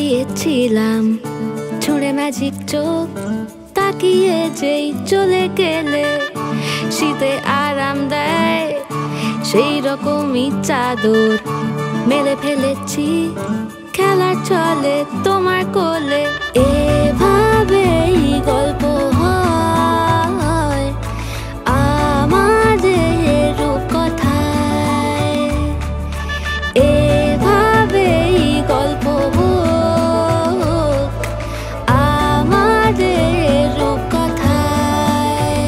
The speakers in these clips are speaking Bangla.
দাঁড়িয়েছিলাম ছুঁড়ে ম্যাজিক চোখ তাকিয়ে যেই চলে গেলে শীতে আরাম দেয় সেই রকমই চাদর মেলে ফেলেছি খেলা চলে তোমার কোলে। এভাবেই গল্প হয় আমাদের রূপকথায়, এভাবেই গল্প হোক আমাদের রূপকথায়।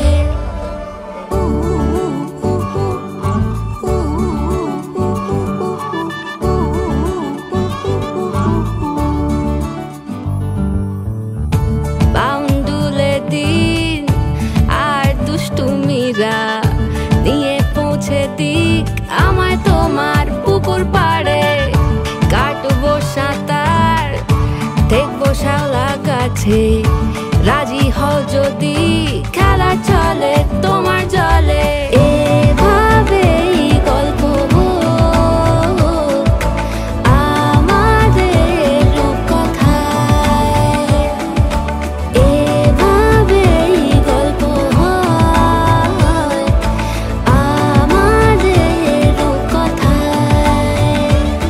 বাউন্ডুলে দিন আর দুষ্টুমিরা নিয়ে পৌঁছে দিক আমায় তোমার পুকুর পাড়ে। কাটবো সাঁতার দেখবো শাওলা গাছে, রাজি হও যদি খেলা চলে তোমার জলে। এভাবেই গল্প হোক আমাদের রূপকথায়, এভাবেই গল্প হয় আমাদের রূপকথায়।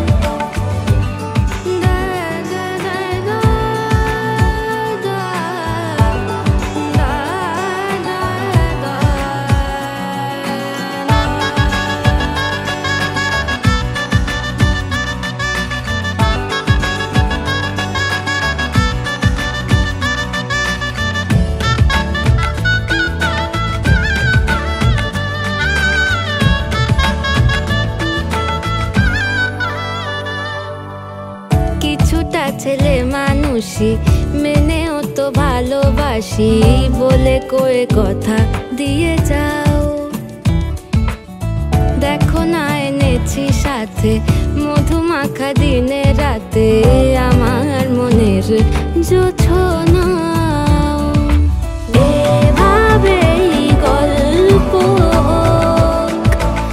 কিছুটা ছেলে মানুষই মেনেও তো ভালোবাসি বলে কয়ে কথা দিয়ে যাও। দেখো না এনেছি সাথে মধুমাখা দিনে রাতে আমার মনের জোছনা। এভাবেই গল্প হোক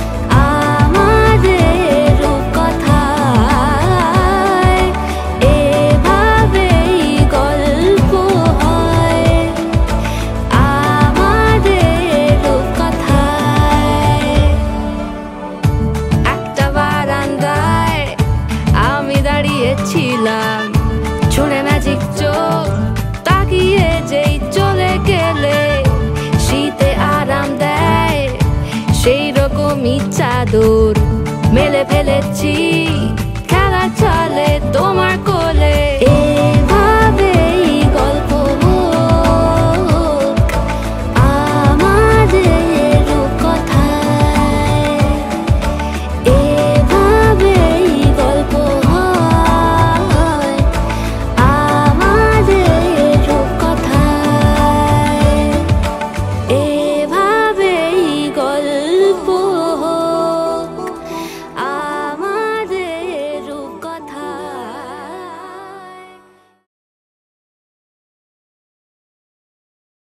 আমাদের রূপকথায়, এভাবেই গল্প হয় আমাদের রূপকথায়। একটা বারান্দায় আমি দাঁড়িয়েছিলাম ছুঁড়ে ম্যাজিক চোখ তাকিয়ে যেই চলে গেলে শীতে আরাম দেয় সেই রকমই চাদর মেলে ফেলেছি